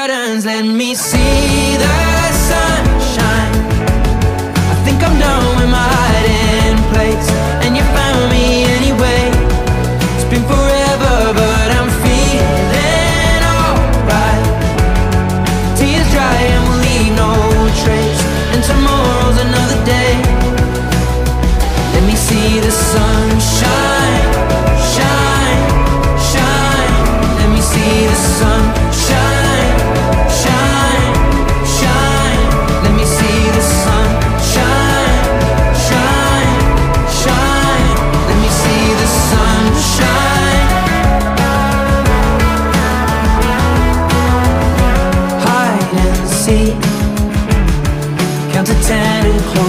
curtains, let me see the sunshine. I think I'm done with my hiding place, and you found me anyway. It's been forever, but I'm feeling alright. Tears dry and we'll leave no trace, and tomorrow's another day. Let me see the sunshine, shine, shine. Let me see the sun shine, shine, shine. Let me see the sun shine, shine, shine. Let me see the sun shine. Hide and seek, count to 10 and close